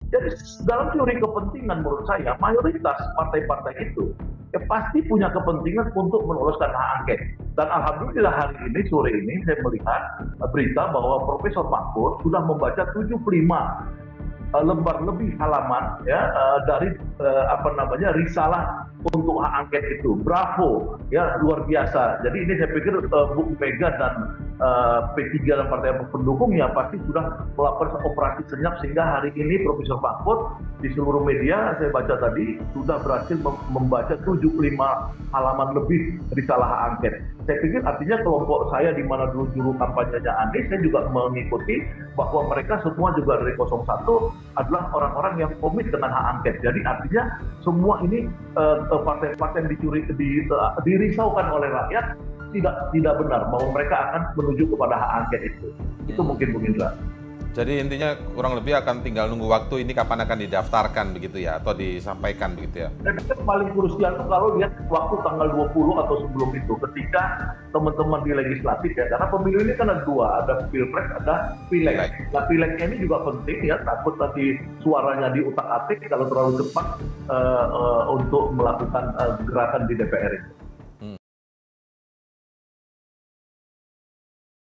Jadi dalam teori kepentingan menurut saya mayoritas partai-partai itu ya pasti punya kepentingan untuk meloloskan hak angket. Dan alhamdulillah hari ini sore ini saya melihat berita bahwa Profesor Mahfud sudah membaca 75 lembar lebih halaman ya dari risalah untuk hak angket itu. Bravo ya, luar biasa. Jadi ini saya pikir Bu Mega dan P3 dan partai pendukungnya pasti sudah melakukan operasi senyap sehingga hari ini Profesor Mahfud di seluruh media saya baca tadi sudah berhasil membaca 75 halaman lebih risalah hak angket. Saya pikir artinya kelompok saya di mana dulu juru kampanyenya Anies, saya juga mengikuti bahwa mereka semua juga dari 01 adalah orang-orang yang komit dengan hak angket. Jadi artinya semua ini partai-partai yang dirisaukan oleh rakyat tidak benar bahwa mereka akan menuju kepada hak angket itu. Itu mungkin Bung Indra. Jadi intinya kurang lebih akan tinggal nunggu waktu ini kapan akan didaftarkan begitu ya, atau disampaikan begitu ya. Dan itu paling krusial itu kalau lihat waktu tanggal 20 atau sebelum itu, ketika teman-teman di legislatif ya, karena pemilu ini kan ada dua, ada pilpres, ada pileg. Nah pilegnya ini juga penting ya, takut nanti suaranya diutak-atik kalau terlalu cepat untuk melakukan gerakan di DPR itu.